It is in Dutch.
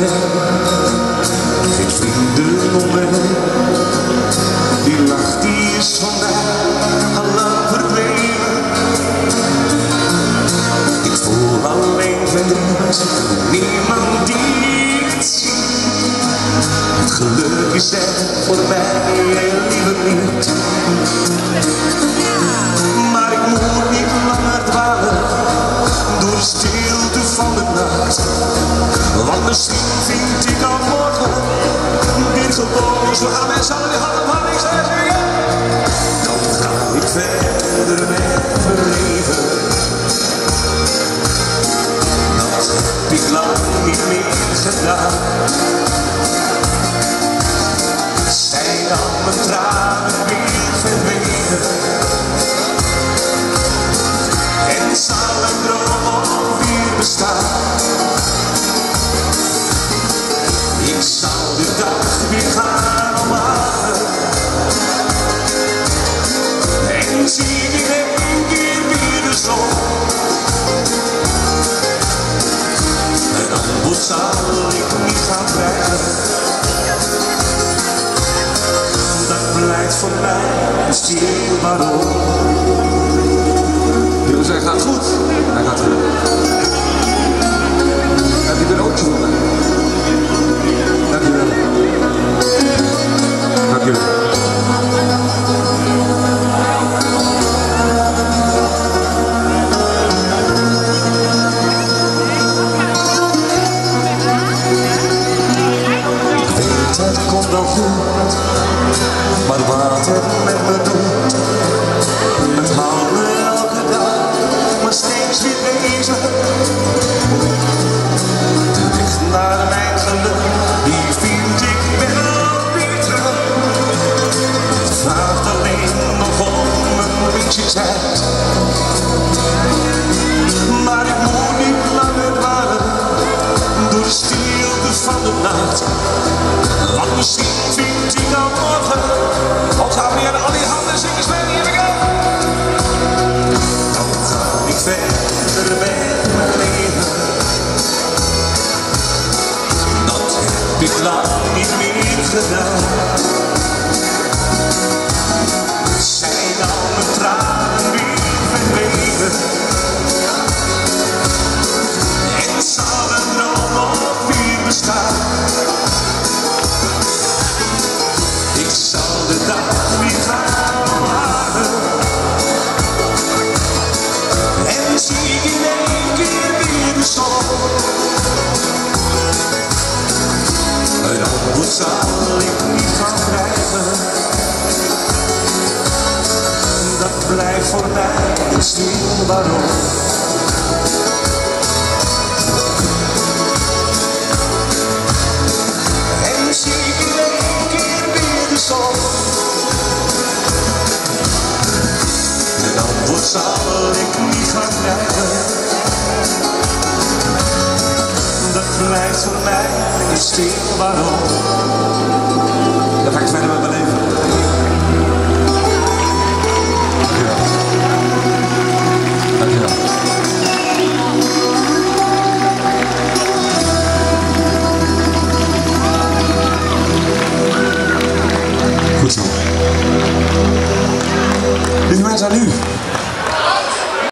geen vrienden om me heen. Die lach die is van mij al lang verdwenen. Ik voel alleen verdriet, niemand die het ziet. Het geluk is er voor mij liever niet. Maar ik moet niet langer dwalen door de stilte van de nacht. Want misschien vind ik al morgen weer gewoon zo aan mijn zalm. Ik zeg weer, dan ga ik verder met mijn leven. Dat heb ik lang niet meer gedaan. Zijn al mijn tranen weer verdwenen. En zal een droom weer bestaan. Ik zal de dag weer gaan omarmen. En zie ik een keer weer de zon. Een antwoord zal ik niet gaan krijgen. Dat blijft voor mij een stil waarom. Jullie zeggen, gaat goed. Hij gaat goed. Heb je er ook voor mij? Dankjewel. Dankjewel. Ik weet het komt wel goed, maar wat het met me doet, het houdt me elke dag, maar steeds weer bezig. De weg naar mijn geluk, die vind ik wel weer terug. Het vraagt alleen nog om een beetje tijd. Maar ik moet niet langer dwalen door de stilte van de nacht. Want misschien vind ik al morgen, als gaan weer al die handen zingen spelen, hier we go. Dan ga ik verder met mijn leven. Dat heb ik lang niet meer gedaan. Zijn al mijn tranen weer verdwenen. En zal een droom nog weer bestaan. Ik zal de dag weer gaan omarmen. En zie ik in één keer weer de zon. Een antwoord zal ik niet gaan krijgen. Dat blijft voor mij een stil waarom. En zie ik in één keer weer de zon. Een antwoord zal ik niet gaan krijgen. Dat blijft voor mij een stil waarom. Dan ga ik verder met mijn leven. Dankjewel. Dankjewel. Goed zo. Lieve mensen, aan u.